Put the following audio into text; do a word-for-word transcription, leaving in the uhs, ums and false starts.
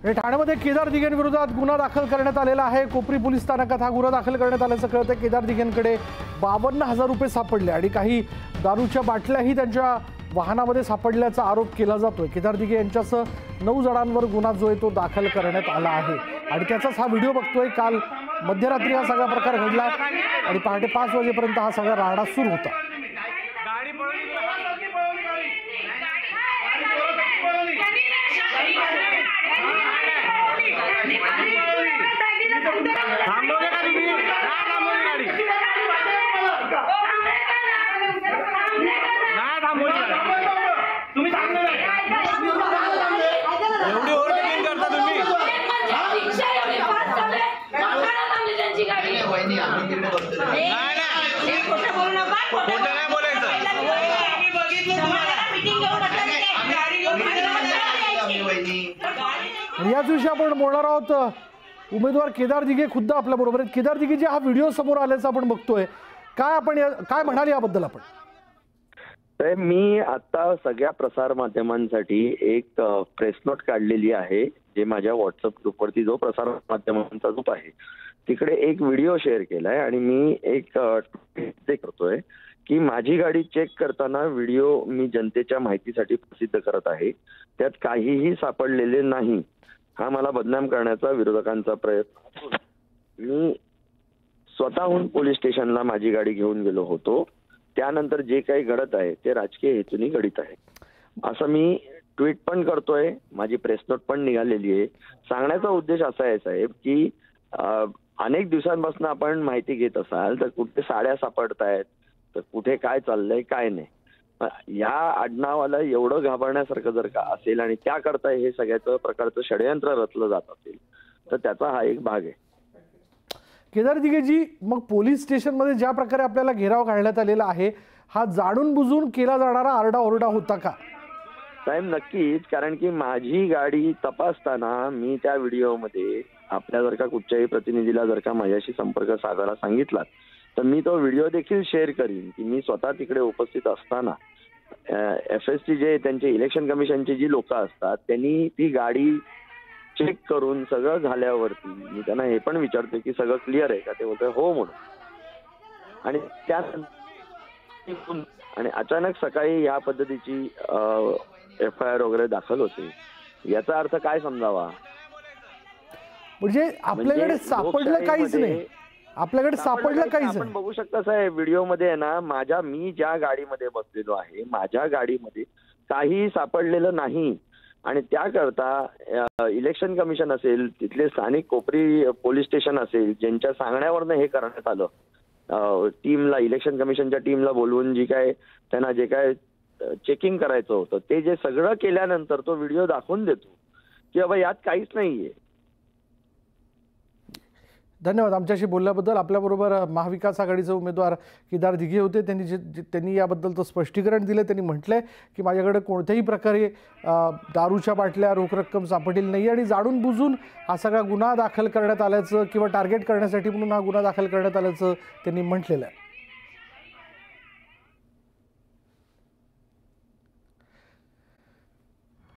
ठाण्यामध्ये केदार दिघेंविरोधात गुन्हा दाखल करण्यात आलेला आहे। कोपरी पोलीस स्थानकात हा गुन्हा दाखल करण्यात आल्याचं कळतं। केदार दिघेंकडे बावन्न हजार रुपये सापडले आणि काही दारूच्या बाटल्याही त्यांच्या वाहनामध्ये सापडल्याचा आरोप केला जातोय। केदार दिघे यांच्यासह नऊ जणांवर गुन्हा जो आहे तो दाखल करण्यात आला आहे आणि त्याचाच हा व्हिडिओ बघतोय। काल मध्यरात्री हा सगळा प्रकार घडला आणि पहाटे पाच वाजेपर्यंत हा सगळा राडा सुरू होता। याच विषयी आपण बोलणार आहोत। उमेदवार केदार दिघे खुद्द आपल्या बरोबर आहेत। केदार दिघे जे हा व्हिडिओ समोर आल्याचा आपण बघतोय, काय आपण काय म्हणाल याबद्दल? आपण तर मी आता सगळ्या प्रसार माध्यमांसाठी एक प्रेस नोट काढलेली आहे, जे माझ्या व्हॉट्सअप ग्रुपवरती जो प्रसार माध्यमांचा ग्रुप आहे तिकडे एक व्हिडिओ शेअर केलाय आणि मी एक ट्विट करतोय की माझी गाडी चेक करताना व्हिडिओ मी जनतेच्या माहितीसाठी प्रसिद्ध करत आहे, त्यात काहीही सापडलेले नाही। हा मला बदनाम करण्याचा विरोधकांचा प्रयत्न। मी स्वतःहून पोलीस स्टेशनला माझी गाडी घेऊन गेलो होतो, त्यानंतर जे काही घडत आहे ते राजकीय हेतूने घडित आहे असं मी ट्विट पण करतोय। माझी प्रेस नोट पण निघालेली आहे। सांगण्याचा उद्देश असा आहे साहेब की अनेक दिवसांपासून आपण माहिती घेत असाल तर कुठे साड्या सापडतायत, तर कुठे काय चाललंय काय नाही, या आडनावाला एवढं घाबरण्यासारखं जर का असेल आणि त्याकरता हे सगळ्याचं प्रकारचं षडयंत्र रचलं जात असेल तर त्याचा हा एक भाग आहे। केदार दिघेजी, मग पोलीस स्टेशनमध्ये ज्या प्रकारे आपल्याला घेराव घालण्यात आलेला आहे, हा जाणून बुजून केला जाणारा आरडाओरडा होता का? साहेब नक्कीच, कारण की माझी गाडी तपासताना मी त्या व्हिडिओमध्ये आपल्या जर का कुठच्याही प्रतिनिधीला जर का माझ्याशी संपर्क साधायला सांगितला तर मी तो व्हिडिओ देखील शेअर करीन की मी स्वतः तिकडे उपस्थित असताना एफ एस टी जे त्यांचे इलेक्शन कमिशनचे जी लोक असतात त्यांनी ती गाडी चेक करून सगळं झाल्यावरती मी त्यांना हे पण विचारतो की सगळं क्लिअर आहे का, ते बोलतोय हो म्हणून। आणि त्या आणि अचानक सकाळी या पद्धतीची एफ आय आर वगैरे दाखल होते, याचा अर्थ काय समजावा? म्हणजे आपल्याकडे सापडलं काहीच नाही, आपल्याकडे सापडलं काहीच आपण बघू शकता साहेब व्हिडिओ मध्ये ना, माझ्या मी ज्या गाडीमध्ये बसलेलो आहे माझ्या गाडीमध्ये काही सापडलेलं नाही आणि त्याकरता इलेक्शन कमिशन असेल, तिथले स्थानिक कोपरी पोलीस स्टेशन असेल, ज्यांच्या सांगण्यावरनं हे करण्यात आलं, टीमला इलेक्शन कमिशनच्या टीमला बोलवून जी काय त्यांना जे काय चेकिंग करायचं होतं ते जे सगळं केल्यानंतर तो व्हिडिओ दाखवून देतो की बाबा यात काहीच नाहीये। धन्यवाद आमच्याशी बोलल्याबद्दल। आपल्याबरोबर महाविकास आघाडीचे उमेदवार केदार दिघे होते। त्यांनी जे त्यांनी याबद्दल तो स्पष्टीकरण दिले। त्यांनी म्हटलंय की माझ्याकडे कोणत्याही प्रकारे दारूच्या बाटल्या रोख रक्कम सापडलेली नाही आणि जाणून बुजून हा सगळा गुन्हा दाखल करण्यात आल्याचं किंवा टार्गेट करण्यासाठी म्हणून हा गुन्हा दाखल करण्यात आल्याचं त्यांनी म्हटलेलं आहे।